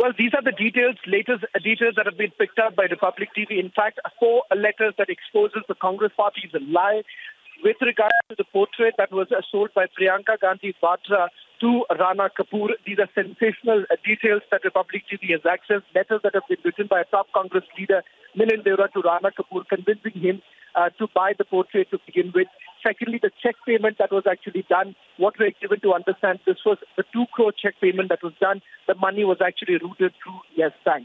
Well, these are the latest details that have been picked up by Republic TV. In fact, 4 letters that exposes the Congress party is a lie with regard to the portrait that was sold by Priyanka Gandhi Vadra to Rana Kapoor. These are sensational details that Republic TV has accessed. Letters that have been written by a top Congress leader, Milind Deora, to Rana Kapoor, convincing him to buy the portrait to begin with. Secondly, the check payment that was actually done, what we're given to understand, this was the 2 crore check payment that was done. The money was actually routed through Yes Bank.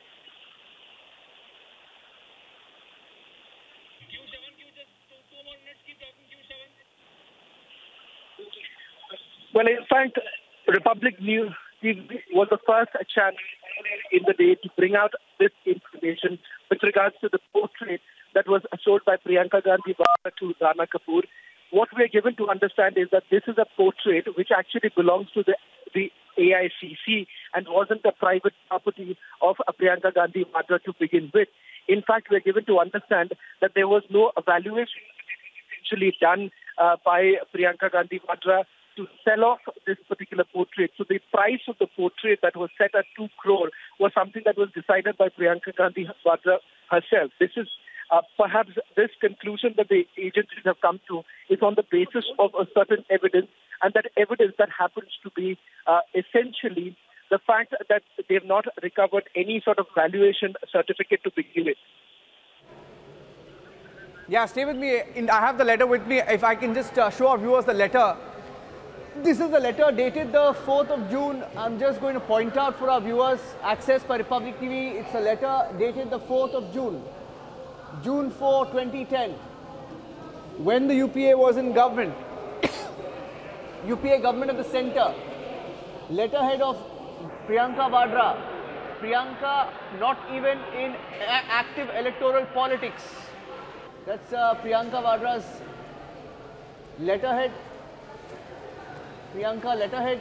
Well, in fact, Republic News TV was the first channel in the day to bring out this information with regards to the portrait that was sold by Priyanka Gandhi Vadra to Rana Kapoor. What we are given to understand is that this is a portrait which actually belongs to the AICC and wasn't a private property of Priyanka Gandhi Vadra to begin with. In fact, we are given to understand that there was no evaluation actually done by Priyanka Gandhi Vadra to sell off this particular portrait. So the price of the portrait that was set at 2 crore was something that was decided by Priyanka Gandhi Vadra herself. This is perhaps this conclusion that the agencies have come to is on the basis of a certain evidence, and that evidence that happens to be essentially the fact that they have not recovered any sort of valuation certificate to begin with. Yeah, stay with me. I have the letter with me. If I can just show our viewers the letter. This is the letter dated the 4th of June. I'm just going to point out for our viewers, accessed by Republic TV. It's a letter dated the 4th of June. June 4, 2010. When the UPA was in government. UPA government of the centre. Letterhead of Priyanka Vadra. Priyanka not even in active electoral politics. That's Priyanka Vadra's letterhead. Priyanka letterhead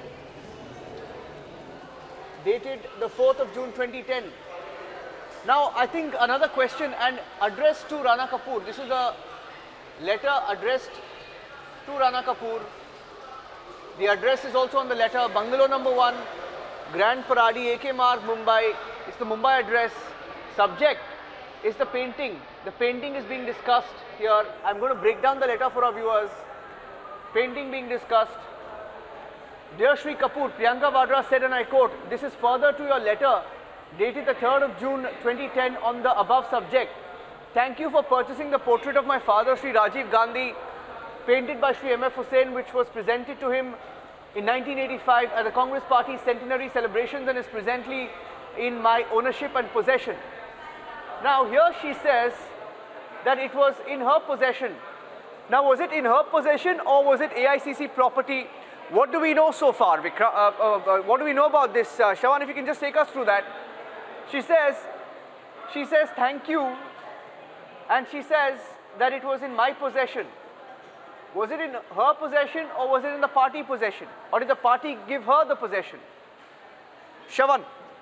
dated the 4th of June 2010. Now, I think another question and addressed to Rana Kapoor. This is a letter addressed to Rana Kapoor. The address is also on the letter. Bungalow number 1, Grand Paradi, AK Marg, Mumbai. It's the Mumbai address. Subject is the painting. The painting is being discussed here. I'm going to break down the letter for our viewers. Painting being discussed. Dear Shri Kapoor, Priyanka Vadra said, and I quote, "This is further to your letter dated the 3rd of June 2010 on the above subject. Thank you for purchasing the portrait of my father, Shri Rajiv Gandhi, painted by Shri M.F. Husain, which was presented to him in 1985 at the Congress Party centenary celebrations and is presently in my ownership and possession." Now here she says that it was in her possession. Now was it in her possession or was it AICC property? What do we know so far? What do we know about this? Shawan, if you can just take us through that. She says, thank you, and she says that it was in my possession. Was it in her possession or was it in the party possession? Or did the party give her the possession? Shawan.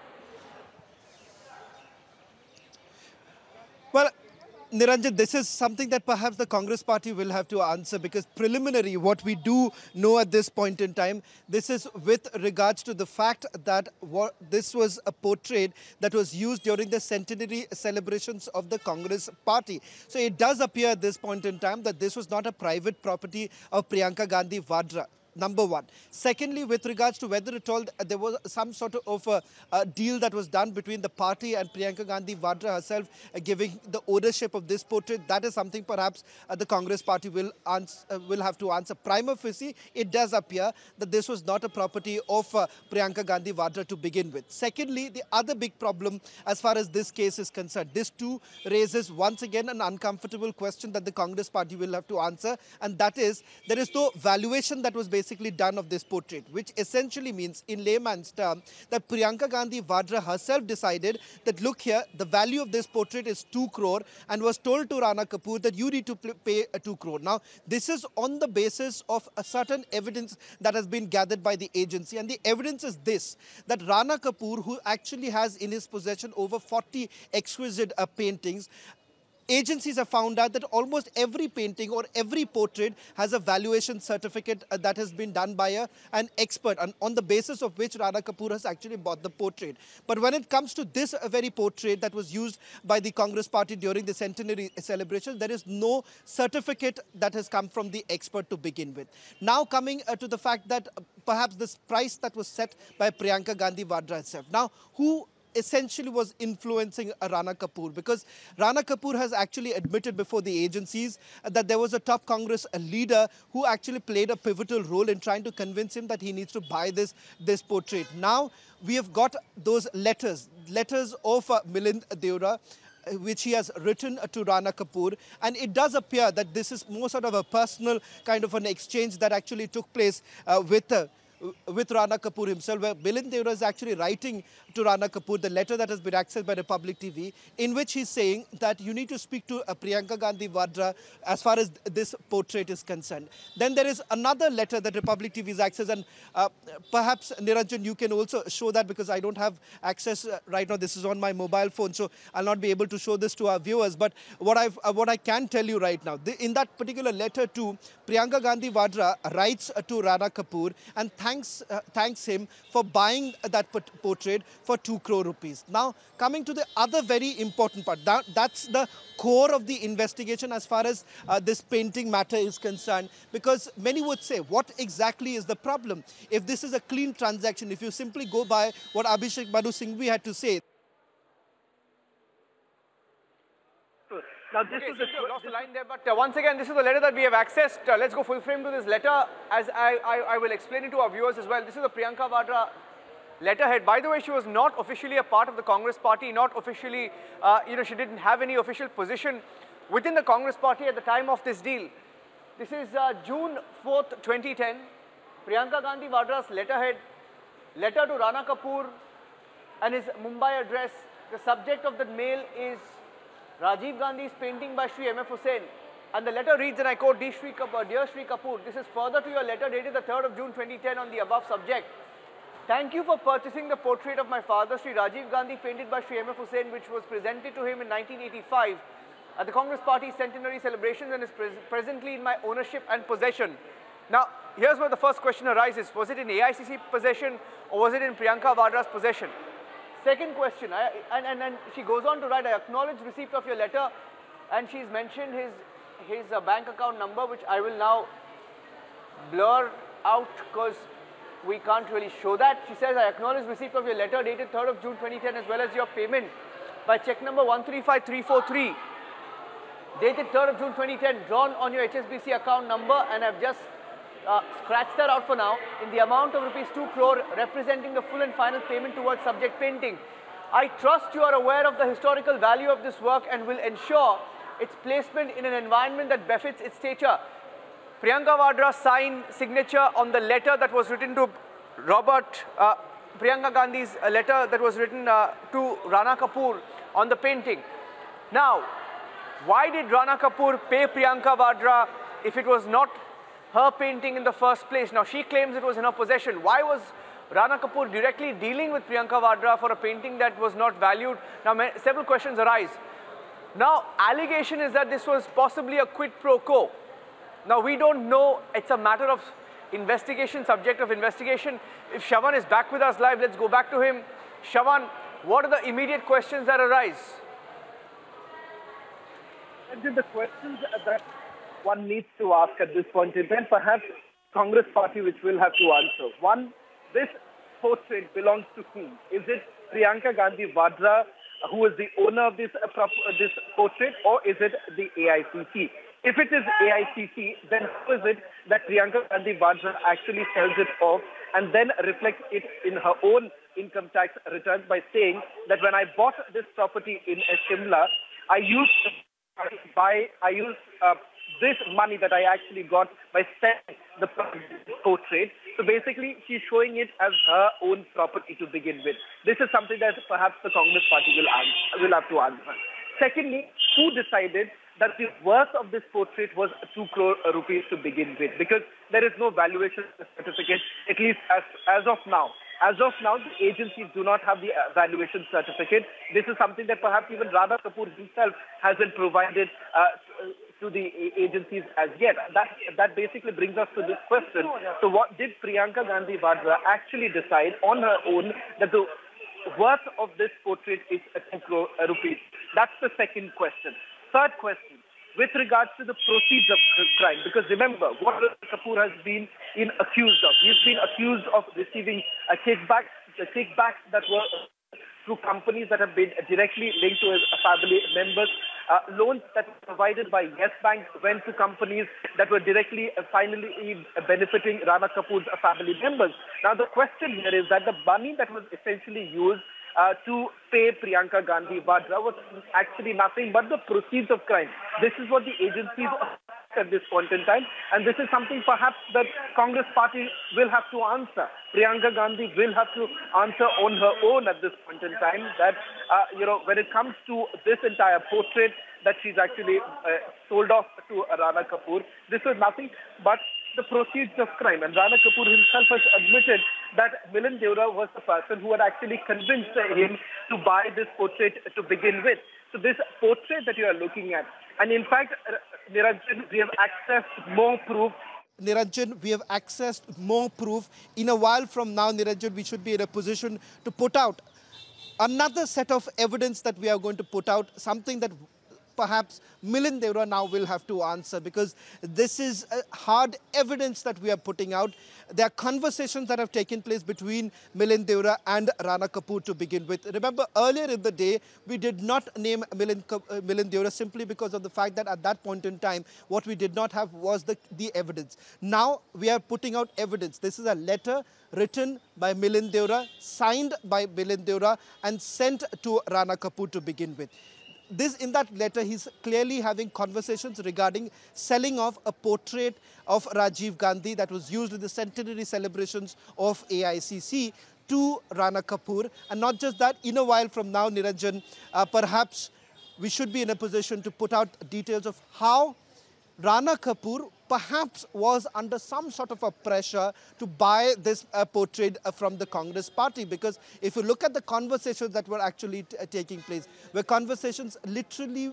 Well, Niranjan, this is something that perhaps the Congress party will have to answer, because preliminary, what we do know at this point in time, this is with regards to the fact that this was a portrait that was used during the centenary celebrations of the Congress party. So it does appear at this point in time that this was not a private property of Priyanka Gandhi Vadra. Number one. Secondly, with regards to whether at all there was some sort of a deal that was done between the party and Priyanka Gandhi Vadra herself giving the ownership of this portrait, that is something perhaps the Congress party will have to answer. Prima facie, it does appear that this was not a property of Priyanka Gandhi Vadra to begin with. Secondly, the other big problem as far as this case is concerned, this too raises once again an uncomfortable question that the Congress party will have to answer, and that is, there is no valuation that was basically done of this portrait, which essentially means in layman's term that Priyanka Gandhi Vadra herself decided that, look here, the value of this portrait is 2 crore and was told to Rana Kapoor that you need to pay 2 crore. Now, this is on the basis of a certain evidence that has been gathered by the agency, and the evidence is this, that Rana Kapoor, who actually has in his possession over 40 exquisite paintings, agencies have found out that almost every painting or every portrait has a valuation certificate that has been done by an expert, and on the basis of which Rana Kapoor has actually bought the portrait. But when it comes to this very portrait that was used by the Congress party during the centenary celebration, there is no certificate that has come from the expert to begin with. Now coming to the fact that perhaps this price that was set by Priyanka Gandhi Vadra itself. Now, who essentially was influencing Rana Kapoor? Because Rana Kapoor has actually admitted before the agencies that there was a top Congress leader who actually played a pivotal role in trying to convince him that he needs to buy this portrait. Now we have got those letters of Milind Deora, which he has written to Rana Kapoor, and it does appear that this is more sort of a personal kind of an exchange that actually took place with Rana Kapoor himself, where Milind Deora is actually writing to Rana Kapoor the letter that has been accessed by Republic TV, in which he's saying that you need to speak to Priyanka Gandhi Vadra as far as this portrait is concerned. Then there is another letter that Republic TV is accessed, and perhaps Niranjan, you can also show that, because I don't have access right now. This is on my mobile phone, so I'll not be able to show this to our viewers. But what I can tell you right now, in that particular letter too, Priyanka Gandhi Vadra writes to Rana Kapoor and thanks him for buying that portrait for 2 crore rupees. Now, coming to the other very important part, that's the core of the investigation as far as this painting matter is concerned, because many would say, what exactly is the problem? If this is a clean transaction, if you simply go by what Abhishek Manu Singhvi had to say. Now, this is lost the line there, but once again, this is the letter that we have accessed. Let's go full frame to this letter, as I will explain it to our viewers as well. This is the Priyanka Vadra letterhead. By the way, she was not officially a part of the Congress party, not officially, she didn't have any official position within the Congress party at the time of this deal. This is June 4th, 2010. Priyanka Gandhi Vadra's letterhead, letter to Rana Kapoor and his Mumbai address. The subject of the mail is Rajiv Gandhi's painting by Shri M.F. Husain. And the letter reads, and I quote, Dear Shri Kapoor, this is further to your letter dated the 3rd of June 2010 on the above subject. Thank you for purchasing the portrait of my father, Shri Rajiv Gandhi, painted by Shri M.F. Husain, which was presented to him in 1985 at the Congress Party centenary celebrations and is presently in my ownership and possession. Now, here's where the first question arises. Was it in AICC possession or was it in Priyanka Vadra's possession? Second question, and she goes on to write, I acknowledge receipt of your letter, and she's mentioned his bank account number, which I will now blur out because we can't really show that. She says, I acknowledge receipt of your letter dated 3rd of June 2010 as well as your payment by check number 135343 dated 3rd of June 2010 drawn on your HSBC account number, and I've just scratched that out for now, in the amount of rupees 2 crore representing the full and final payment towards subject painting. I trust you are aware of the historical value of this work and will ensure its placement in an environment that befits its stature. Priyanka Vadra's signature on the letter that was written to Priyanka Gandhi's letter that was written to Rana Kapoor on the painting. Now, why did Rana Kapoor pay Priyanka Vadra if it was not her painting in the first place? Now, she claims it was in her possession. Why was Rana Kapoor directly dealing with Priyanka Vadra for a painting that was not valued? Now, several questions arise. Now, allegation is that this was possibly a quid pro quo. Now, we don't know. It's a matter of investigation, subject of investigation. If Shravan is back with us live, let's go back to him. Shravan, what are the immediate questions that arise? And the questions that one needs to ask at this point in time, perhaps Congress party, which will have to answer. One, this portrait belongs to whom? Is it Priyanka Gandhi Vadra, who is the owner of this portrait, or is it the AICC? If it is AICC, then how is it that Priyanka Gandhi Vadra actually sells it off and then reflects it in her own income tax returns by saying that when I bought this property in Shimla, I used this money that I actually got by selling the portrait. So basically, she's showing it as her own property to begin with. This is something that perhaps the Congress party will have to answer. Secondly, who decided that the worth of this portrait was 2 crore rupees to begin with? Because there is no valuation certificate, at least as of now. As of now, the agencies do not have the valuation certificate. This is something that perhaps even Rana Kapoor himself hasn't provided to the agencies as yet. That basically brings us to this question. So what did Priyanka Gandhi Vadra actually decide on her own that the worth of this portrait is 2 crore rupees? That's the second question. Third question, with regards to the proceeds of crime, because remember, what Kapoor has been accused of. He's been accused of receiving a kickback, the kickbacks that were through companies that have been directly linked to his family members. Loans that were provided by Yes Bank went to companies that were directly finally benefiting Rana Kapoor's family members. Now the question here is that the money that was essentially used to pay Priyanka Gandhi Vadra was actually nothing but the proceeds of crime. This is what the agencies are at this point in time, and this is something perhaps that Congress party will have to answer. Priyanka Gandhi will have to answer on her own at this point in time that, when it comes to this entire portrait that she's actually sold off to Rana Kapoor, this was nothing but the proceeds of crime. And Rana Kapoor himself has admitted that Milind Deora was the person who had actually convinced him to buy this portrait to begin with. So this portrait that you are looking at, and in fact, Niranjan, we have accessed more proof. Niranjan, we have accessed more proof. In a while from now, Niranjan, we should be in a position to put out another set of evidence that we are going to put out, something that perhaps Milind Deora now will have to answer, because this is hard evidence that we are putting out. There are conversations that have taken place between Milind Deora and Rana Kapoor to begin with. Remember, earlier in the day, we did not name Milind Deora simply because of the fact that at that point in time, what we did not have was the evidence. Now we are putting out evidence. This is a letter written by Milind Deora, signed by Milind Deora, and sent to Rana Kapoor to begin with. In that letter, he's clearly having conversations regarding selling off a portrait of Rajiv Gandhi that was used in the centenary celebrations of AICC to Rana Kapoor. And not just that, in a while from now, Niranjan, perhaps we should be in a position to put out details of how Rana Kapoor perhaps was under some sort of a pressure to buy this portrait from the Congress party. Because if you look at the conversations that were actually taking place, were conversations literally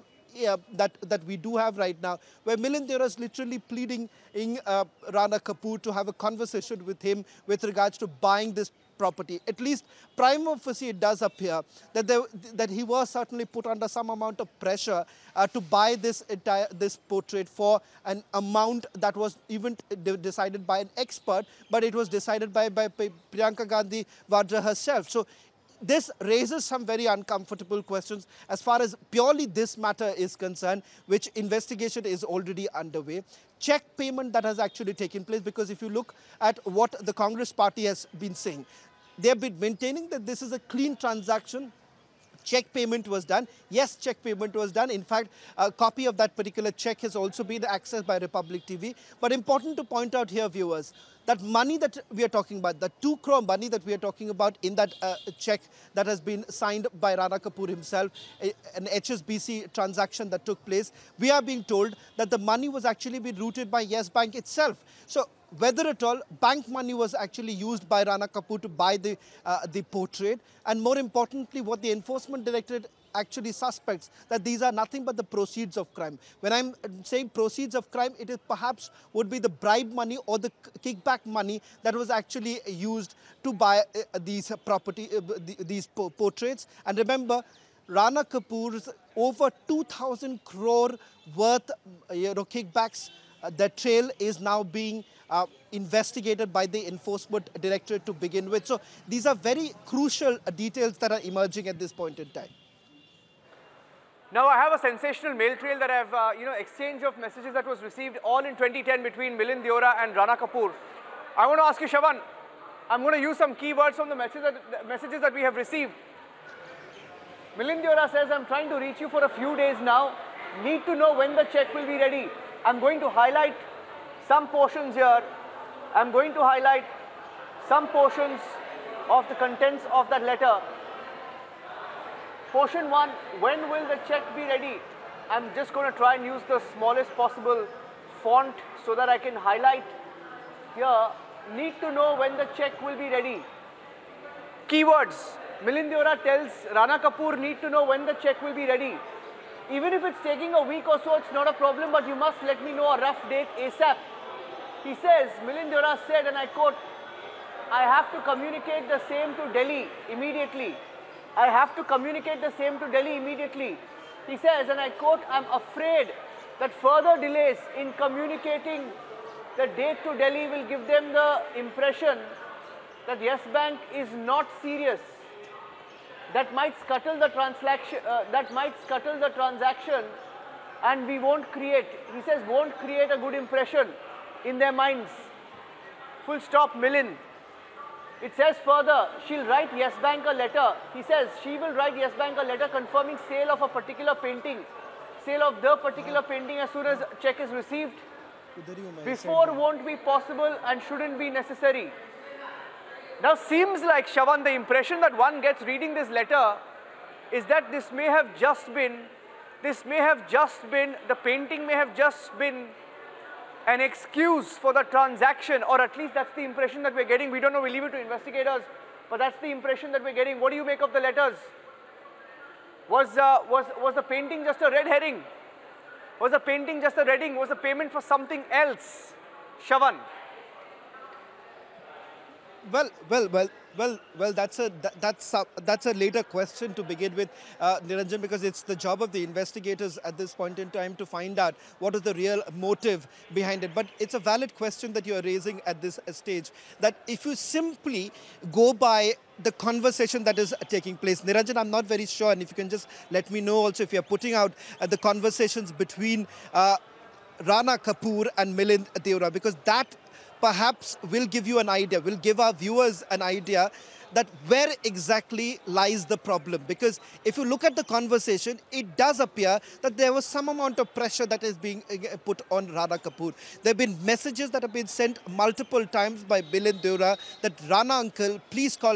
that we do have right now, where Milind Deora is literally pleading in Rana Kapoor to have a conversation with him with regards to buying this property. At least prima facie it does appear that he was certainly put under some amount of pressure to buy this portrait for an amount that was even decided by an expert, but it was decided by Priyanka Gandhi Vadra herself. So this raises some very uncomfortable questions as far as purely this matter is concerned, which investigation is already underway. Check payment that has actually taken place, because if you look at what the Congress party has been saying, they have been maintaining that this is a clean transaction. Check payment was done. Yes, check payment was done. In fact, a copy of that particular check has also been accessed by Republic TV. But important to point out here, viewers, that money that we are talking about, the 2 crore money that we are talking about in that check that has been signed by Rana Kapoor himself, an HSBC transaction that took place, we are being told that the money was actually been routed by Yes Bank itself. So whether at all bank money was actually used by Rana Kapoor to buy the portrait, and more importantly, what the Enforcement Directorate actually suspects, that these are nothing but the proceeds of crime. When I'm saying proceeds of crime, it is perhaps would be the bribe money or the kickback money that was actually used to buy these portraits. And remember, Rana Kapoor's over 2,000 crore worth kickbacks, the trail is now being investigated by the Enforcement Directorate to begin with. So these are very crucial details that are emerging at this point in time. Now I have a sensational mail trail that I've, exchange of messages that was received all in 2010 between Milind Deora and Rana Kapoor. I want to ask you, Shravan, I'm going to use some keywords from the messages that we have received. Milind Deora says, I'm trying to reach you for a few days now. Need to know when the check will be ready. I'm going to highlight some portions here. I'm going to highlight some portions of the contents of that letter. Portion 1, when will the check be ready? I'm just going to try and use the smallest possible font so that I can highlight here. Need to know when the check will be ready. keywords. Milind Deora tells Rana Kapoor need to know when the check will be ready. Even if it's taking a week or so, it's not a problem, but you must let me know a rough date ASAP. He says, Milind Deora said, and I quote, I have to communicate the same to Delhi immediately. I have to communicate the same to Delhi immediately. He says, and I quote, I'm afraid that further delays in communicating the date to Delhi will give them the impression that Yes Bank is not serious. That might scuttle the transaction, and we won't create, he says, won't create a good impression in their minds. Full stop, Milind. It says further, she'll write Yes Bank a letter. He says she will write Yes Bank a letter confirming sale of a particular painting, sale of the particular painting as soon as check is received. Before won't be possible and shouldn't be necessary. Now seems like, Shravan, the impression that one gets reading this letter is that the painting may have just been an excuse for the transaction, or at least that's the impression that we're getting. We don't know, we'll leave it to investigators, but that's the impression that we're getting. What do you make of the letters? Was the painting just a red herring? Was the painting just a red herring? Was the payment for something else? Shravan. Well, that's a later question to begin with, Niranjan, because it's the job of the investigators at this point in time to find out what is the real motive behind it. But it's a valid question that you are raising at this stage, that if you simply go by the conversation that is taking place, Niranjan, I'm not very sure, and if you can just let me know also if you're putting out the conversations between Rana Kapoor and Milind Deora, because that perhaps will give you an idea, will give our viewers an idea that where exactly lies the problem. Because if you look at the conversation, it does appear that there was some amount of pressure that is being put on Rana Kapoor. There have been messages that have been sent multiple times by Milind Deora that Rana uncle, please call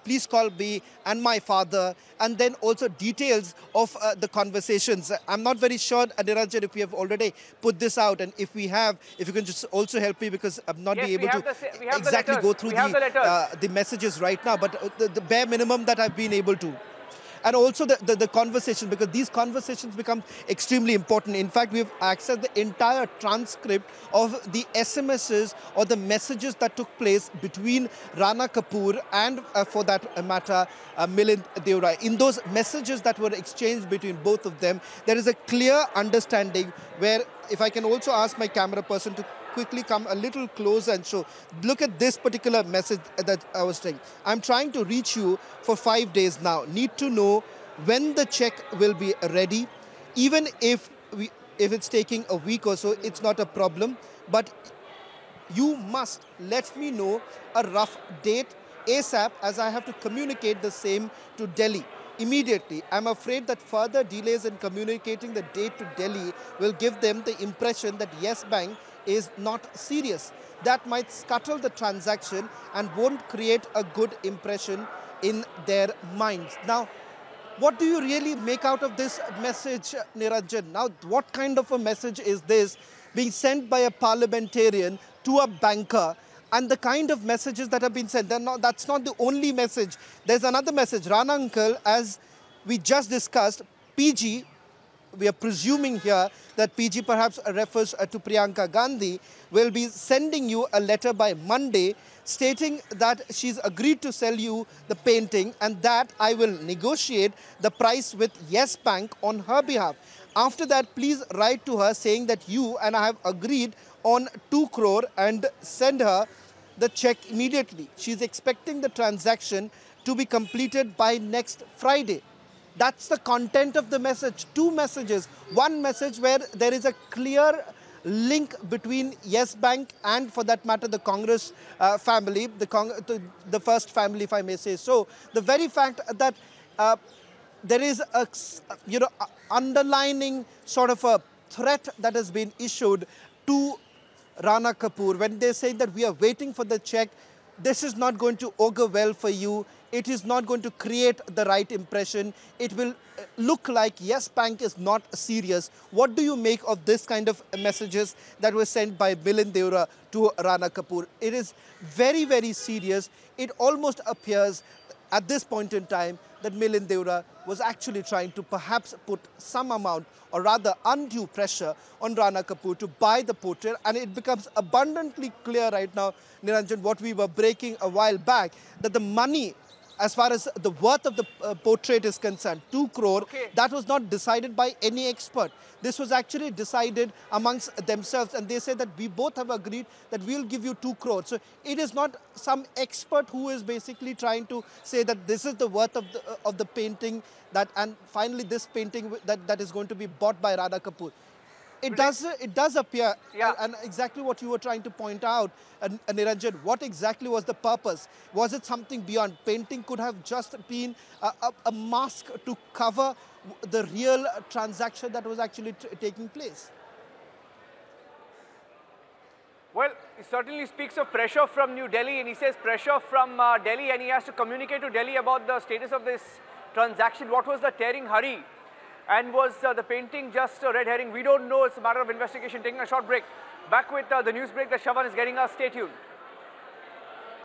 me and my father, and then also details of the conversations. I'm not very sure, Niranjan, if we have already put this out, and if we have, if you can just also help me, because I'm not able to exactly go through the messages right now, but the bare minimum that I've been able to. And also the conversation, because these conversations become extremely important. In fact, we've accessed the entire transcript of the SMSs or the messages that took place between Rana Kapoor and, for that matter, Milind Deora. In those messages that were exchanged between both of them, there is a clear understanding where, if I can also ask my camera person to quickly come a little closer and show. Look at this particular message that I was saying. I'm trying to reach you for 5 days now. Need to know when the check will be ready. Even if it's taking a week or so, it's not a problem. But you must let me know a rough date ASAP, as I have to communicate the same to Delhi immediately. I'm afraid that further delays in communicating the date to Delhi will give them the impression that Yes Bank is not serious. That might scuttle the transaction and won't create a good impression in their minds. Now, what do you really make out of this message, Niranjan? Now, what kind of a message is this being sent by a parliamentarian to a banker? And the kind of messages that have been sent, that's not the only message. There's another message. Rana uncle, as we just discussed, PG, we are presuming here that PG perhaps refers to Priyanka Gandhi, will be sending you a letter by Monday stating that she's agreed to sell you the painting and that I will negotiate the price with Yes Bank on her behalf. After that, please write to her saying that you and I have agreed on 2 crore and send her the check immediately. She's expecting the transaction to be completed by next Friday. That's the content of the message. 2 messages. One message where there is a clear link between Yes Bank and, for that matter, the Congress family, the first family, if I may say so. The very fact that there is a underlining sort of a threat that has been issued to Rana Kapoor when they say that we are waiting for the check. This is not going to augur well for you. It is not going to create the right impression. It will look like Yes Bank is not serious. What do you make of this kind of messages that were sent by Milind Deora to Rana Kapoor? It is very, very serious. It almost appears at this point in time that Milind Deora was actually trying to perhaps put some amount or rather undue pressure on Rana Kapoor to buy the portrait, and it becomes abundantly clear right now, Niranjan, what we were breaking a while back, that the money as far as the worth of the portrait is concerned, 2 crore, that was not decided by any expert. This was actually decided amongst themselves, and they said that we both have agreed that we will give you 2 crore. So it is not some expert who is basically trying to say that this is the worth of the painting, that and finally this painting that is going to be bought by Rana Kapoor. It does appear, and exactly what you were trying to point out, Niranjan, what exactly was the purpose? Was it something beyond? Painting could have just been a mask to cover the real transaction that was actually taking place. Well, he certainly speaks of pressure from New Delhi, and he says pressure from Delhi, and he has to communicate to Delhi about the status of this transaction. What was the tearing hurry? And was the painting just a red herring? We don't know. It's a matter of investigation. Taking a short break. Back with the news break that Shavan is getting us. Stay tuned.